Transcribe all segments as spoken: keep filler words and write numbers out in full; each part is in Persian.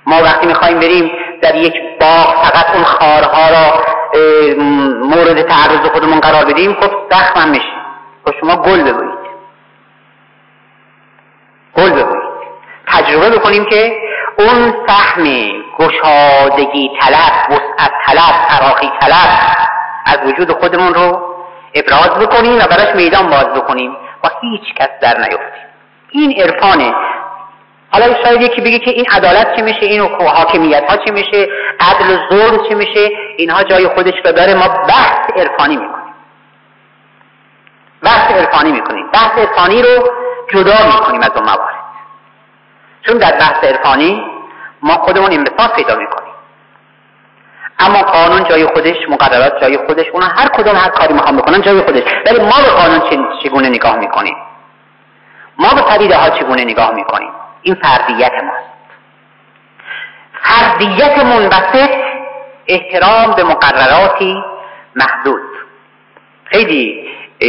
ما وقتی میخوایم بریم در یک باغ فقط اون خارها را مورد تعرض خودمون قرار بدیم، خب زخم هم میشه. خب شما گل بگویید، گل بگویید، تجربه بکنیم که اون فهم گشادگی طلب، وسعت طلب، فراخی طلب از وجود خودمون رو ابراز بکنیم و براش میدان باز بکنیم و هیچ کس در نیفتیم. این عرفانه. حالا شاید یکی بگه که این عدالت چه میشه، این حاکمیت ها چه میشه، عدل و ظلم چه میشه، اینها جای خودش رو داره. ما بحث عرفانی میکنیم، بحث عرفانی میکنیم، بحث عرفانی رو جدا میکنیم از اون موارد، چون در بحث عرفانی ما خودمون انبساط پیدا میکنیم. اما قانون جای خودش، مقررات جای خودش، اونا هر کدوم هر کاری میخوام بکنن جای خودش. ولی ما به قانون چگونه نگاه میکنیم، ما به پدیده ها چگونه نگاه میکنیم، این فردیت ماست. فردیت منبسط، احترام به مقرراتی محدود، خیلی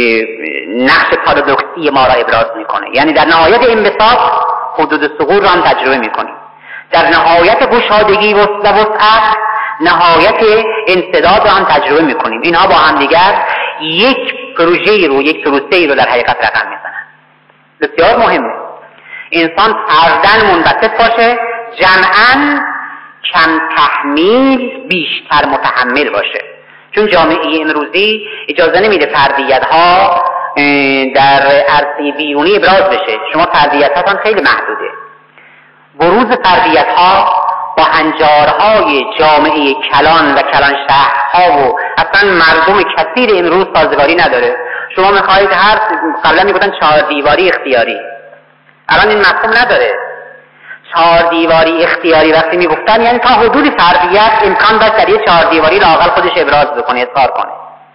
نقش پارادوکسی ما را ابراز میکنه. یعنی در نهایت انبساط حدود سقوط را هم تجربه میکنیم، در نهایت گشادگی و وسعت نهایت انسداد را هم تجربه میکنیم. اینها با هم دیگر یک پروژه رو، یک پروسه رو در حقیقت رقم میزنن. بسیار مهمه انسان فرداً منبسط باشه، جمعاً کم تحمیل بیشتر متحمل باشه. چون جامعه امروزی اجازه نمیده فردیت ها در عرصه بیرونی ابراز بشه. شما فردیت هاتون خیلی محدوده. بروز فردیت ها با هنجارهای جامعه کلان و کلان شهرها و اصلا مردم کثیر امروز سازگاری نداره. شما میخواهید هر قبلا میگفتن چهار دیواری اختیاری، الان این مفهوم نداره. چهار دیواری اختیاری وقتی میگفتن یعنی تا حدود فردیت امکان داشت در یک چهار دیواری لااقل خودش ابراز بکنه، اظهار کنه.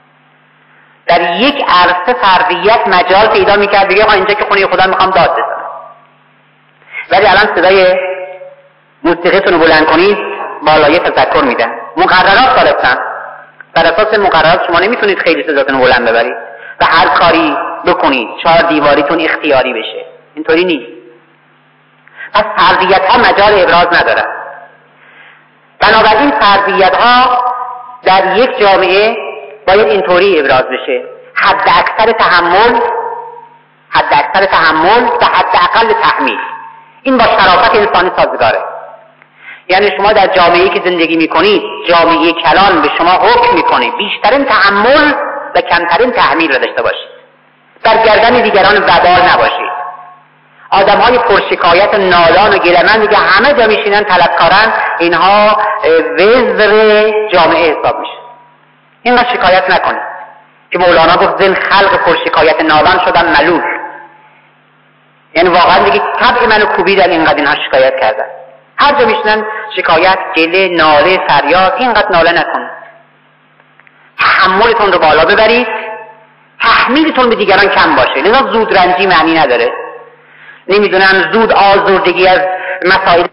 در یک عرصه فردیت مجال پیدا میکرد بگه اینجا که خونه خدا میخوام داد بزنم. ولی الان صدای موسیقیتون رو بلند کنید بالای تذکر میدن، مقررات دارستن. بر اساس مقررات شما نمیتونید خیلی صداتون رو بلند ببرید و هر کاری بکنید چهار دیواریتون اختیاری بشه. اینطوری نیست. پس فردیت ها مجال ابراز ندارن. بنابراین فردیت ها در یک جامعه باید اینطوری ابراز بشه: حد اکثر تحمل، حد اکثر تحمل و حد اقل تحمیل. این با شرافت انسانی سازگاره. یعنی شما در جامعه‌ای که زندگی میکنید، جامعه کلان به شما حکم میکنه بیشترین تحمل و کمترین تحمیل را داشته باشید، در گردن دیگران وبال نباشید. آدم های پرشکایت و نالان و گله‌مند که همه جا میشینن طلبکارن، اینها وزر جامعه حساب میشه. اینقدر شکایت نکنید که مولانا گفت زن خلق پرشکایت نالان شدن ملول. یعنی واقعا دیگه طبع منو کوبیدن، اینقدر اینها شکایت کردن. هر جا میشینن شکایت، گله، ناله، فریاد. اینقدر ناله نکنید. تحملتون رو بالا ببرید، تحمیلتون به دیگران کم باشه. لذا زود رنجی معنی نداره. نمیدونم زود آزردگی از مسائل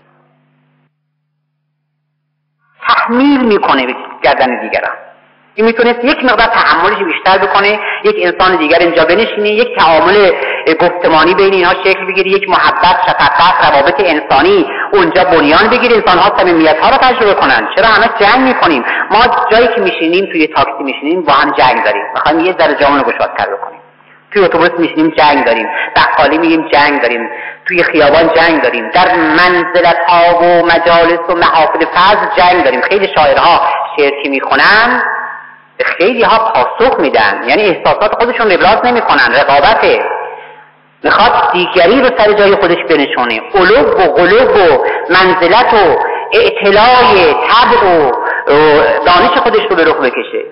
تحمیل میکنه به گردن دیگران. این میتونست یک مقدار تحملش بیشتر بکنه، یک انسان دیگر اینجا بنشینه، یک تعامل گفتمانی بین اینها شکل بگیره، یک محبت، شفقت، روابط انسانی اونجا بنیان بگیره، انسان‌ها صمیمیت‌ها رو تجربه کنن. چرا همه جنگ میکنیم؟ ما جایی که میشینیم توی تاکسی میشینیم با هم جنگ داریم، میخوایم یه ذره جامون رو گشادتر بکنیم. توی اتوبوس میشینیم جنگ داریم، بقالی میگیم جنگ داریم، توی خیابان جنگ داریم، در منزلت‌ها و مجالس و محافل فضل جنگ داریم. خیلی شاعرها شعر که میخونن به خیلی ها پاسخ میدن، یعنی احساسات خودشون ابراز نمیکنن. رقابته، میخواد دیگری رو سر جای خودش بنشونه، علو و غلو و منزلت و اعتلاع طبع و دانش خودش رو به رخ بکشه.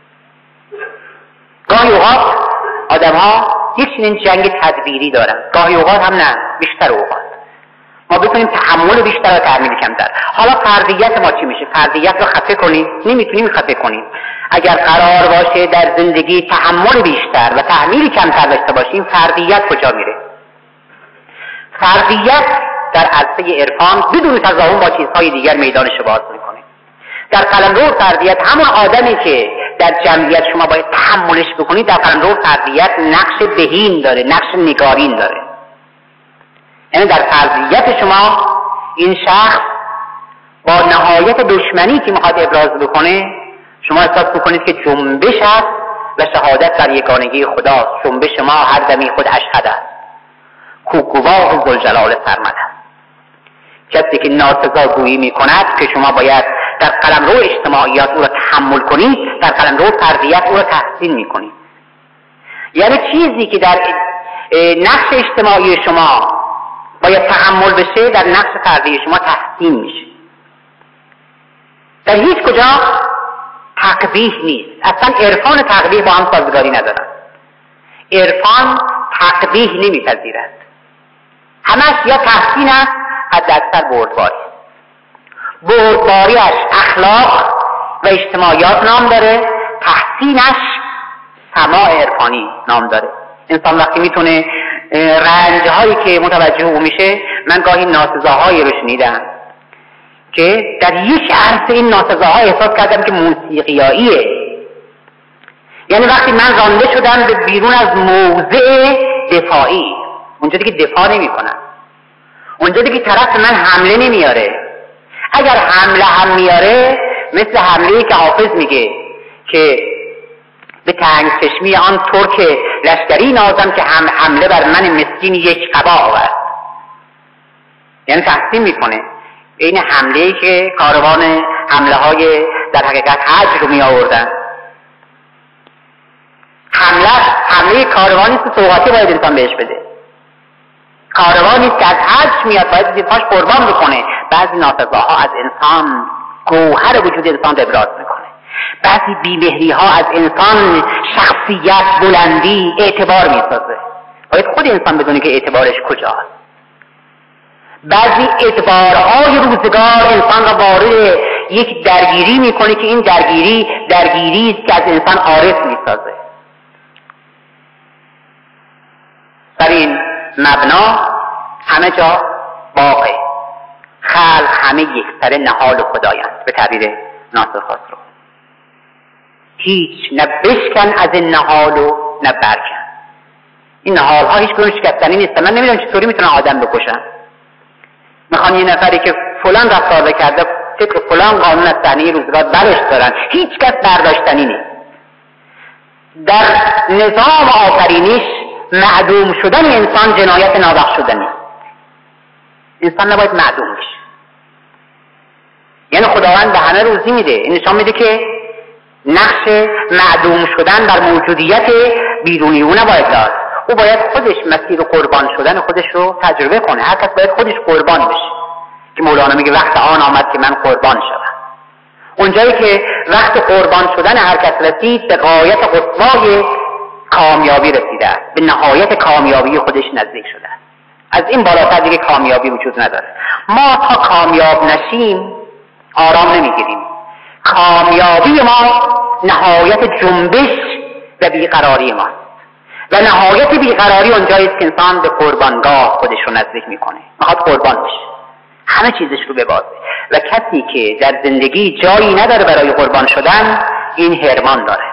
گاهی اوقات آدم ها یک چنین جنگ تدبیری دارن، گاهی اوقات هم نه، بیشتر اوقات ما بتونیم تحمل بیشتر و تحمیل کمتر. حالا فردیت ما چی میشه؟ فردیت رو خفه کنیم؟ نمیتونیم خفه کنیم. اگر قرار باشه در زندگی تحمل بیشتر و تحمیل کمتر داشته باشیم، فردیت کجا میره؟ فردیت در عرصه عرفان بدون تضامن با چیزهای دیگر میدانش رو باز میکنه. در قلمرو فردیت همون آدمی که در جمعیت شما باید تحملش بکنید، در قلمرو فردیت نقش بهین داره، نقش نگارین داره. یعنی در فردیت شما این شخص با نهایت دشمنی که میخواد ابراز بکنه شما احساس بکنید که جنبش است و شهادت در یگانگی خداست. جنبش ما هر دمی خود اشهد است، کوکواه ذوالجلال سرمد است. کسی که ناسزاگویی میکند که شما باید در قلمرو اجتماعیات او را تحمل کنید، در قلمرو فردیت او را تحسین میکنید. یعنی چیزی که در نقش اجتماعی شما باید تحمل بشه در نقش فردی شما تحسین میشه. در هیچ کجا تقبیح نیست. اصلا عرفان تقبیح با هم سازگاری ندارن. عرفان تقبیح نمیپذیرد، همش یا تحسین است، حد اکثر بردباری. بردباریش اخلاق و اجتماعیات نام داره، تحسینش سماع عرفانی نام داره. انسان وقتی میتونه رنجهایی که متوجه او میشه، من گاهی ناسزاهایی رو شنیدم که در یک عرصه این ناسزاها احساس کردم که موسیقیاییه. یعنی وقتی من رانده شدم به بیرون از موضع دفاعی، اونجا دیگه دفاع نمی کنم، اونجا دیگه طرف من حمله نمیاره. اگر حمله هم میاره مثل حمله‌ای که حافظ میگه که به تنگ چشمی آن ترک لشکری نازم که هم حمله بر من مسکین یک قبا آورد. یعنی تحسین میکنه این حمله‌ای که کاروان حمله های در حقیقت حج رو می آوردن. حمله حمله کاروانی است سوغاتی باید انسان بهش بده. کاروانی است که از حج میاد باید زیر پاش قربان بکنه. بعضی ناسزاها از انسان گوهر وجود انسان ابراز میکنه. بعضی بیمهری ها از انسان شخصیت، بلندی، اعتبار میسازه. باید خود انسان بدونه که اعتبارش کجاست. بعضی اعتبارهای روزگار انسان را وارد یک درگیری میکنه که این درگیری درگیری است که از انسان عارف میسازه. در این مبنا همه جا باقی خلق همه یک سر نهال خدایند، به تعبیر ناصر خسرو. هیچ نه بشکن از این نهال و نه برکن. این نهال ها هیچ کنون شکستنی نیست. من نمیدونم چطوری میتونن آدم بکشن. میخوان یه نفری که فلان رفتار کرده طبق فلان قانون از صحنه روزگار برش دارن، هیچ کس برداشتنی نیست. در نظام آفرینش معدوم شدن انسان جنایت نابخش شدنی. انسان نباید معدوم بشه. یعنی خداوند به همه روزی میده. این نشان میده که نقش معدوم شدن در موجودیت بیرونی او نباید داشت. او باید خودش مسیر قربان شدن خودش رو تجربه کنه. هر کس باید خودش قربان بشه. که مولانا میگه وقت آن آمد که من قربان شدم. اونجایی که وقت قربان شدن هر کس رسید به غایت قصوای کامیابی رسیده است، به نهایت کامیابی خودش نزدیک شده است. از این بالاتر دیگه کامیابی وجود نداره. ما تا کامیاب نشیم آرام نمیگیریم. کامیابی ما نهایت جنبش و بیقراری ماست و نهایت بیقراری اونجایی است که انسان به قربانگاه خودش رو نزدیک میکنه، میخواد قربان بشه، همه چیزش رو ببازه. و کسی که در زندگی جایی نداره برای قربان شدن، این حرمان داره،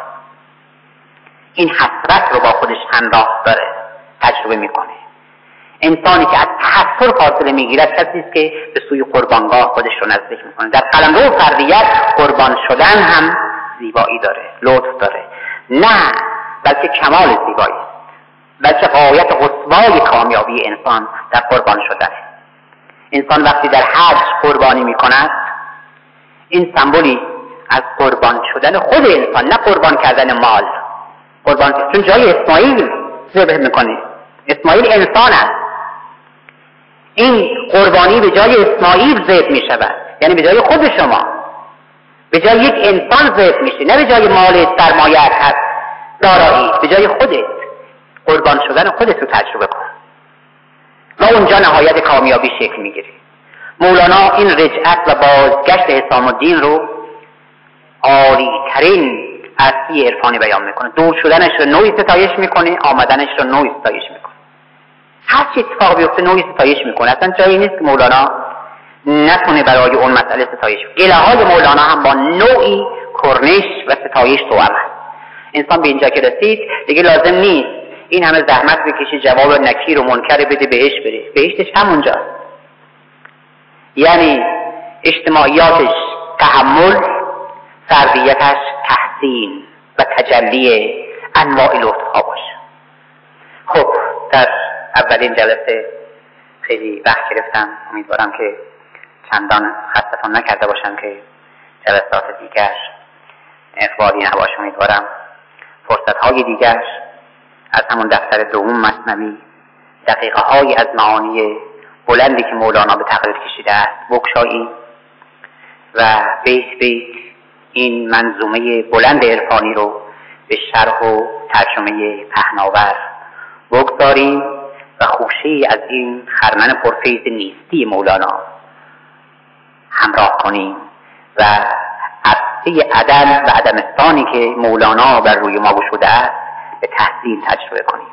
این حسرت رو با خودش همراه داره، تجربه میکنه. انسانی که از تحسر فاصله میگیرد کسی است که به سوی قربانگاه خودش رو نزدیک میکنه. در قلمرو فردیت قربان شدن هم زیبایی داره، لطف داره، نه بلکه کمال زیبایی است، بلکه غایت قصوای کامیابی انسان در قربان شدن. انسان وقتی در حج قربانی میکند، این سمبولی از قربان شدن خود انسان، نه قربان کردن مال. قربان چون جای اسماعیل ذبح میکنه، اسماعیل انسان است. این قربانی به جای اسماعیل ذبح میشود، یعنی به جای خود شما، به جای یک انسان ذبح میشه، نه به جای مال، سرمایه، هست دارایی، به جای خودت قربان شدن خودت رو تجربه کن و اونجا نهایت کامیابی شکل میگیره. مولانا این رجعت و بازگشت حسام الدین رو عالی ترین اصلی عرفانی بیان میکنه. دور شدنش رو نوعی ستایش میکنه، آمدنش رو نوعی ستایش میکنه. هر چی اتفاق بیفته نوعی ستایش میکنه. اصلا جایی نیست که مولانا نتونه برای اون مسئله ستایش. گله های مولانا هم با نوعی کرنش و ستایش تو هم هست. انسان به اینجا که رسید دیگه لازم نیست این همه زحمت بکشه، جواب نکیر و منکر بده بهش بره. بهشتش همونجاست. یعنی اجتماعیاتش تحمل، فردیتش تحسین و تجلی انواع لطف‌ها باشه. خب در اولین جلسه خیلی وقت گرفتم، امیدوارم که چندان خستتون نکرده باشم که جلسات دیگر اقبالی نباشه. امیدوارم فرصت‌های دیگر از همون دفتر دوم مثنوی دقیقه های از معانی بلندی که مولانا به تقریر کشیده است بگشاییم و بیت بیت این منظومه بلند عرفانی رو به شرح و ترجمه پهناور بگذاریم و خوشه‌ای از این خرمن پرفیض نیستی مولانا همراه کنیم و عرصه عدم و عدمستانی که مولانا بر روی ما گشوده است به تحسین تجربه کنیم.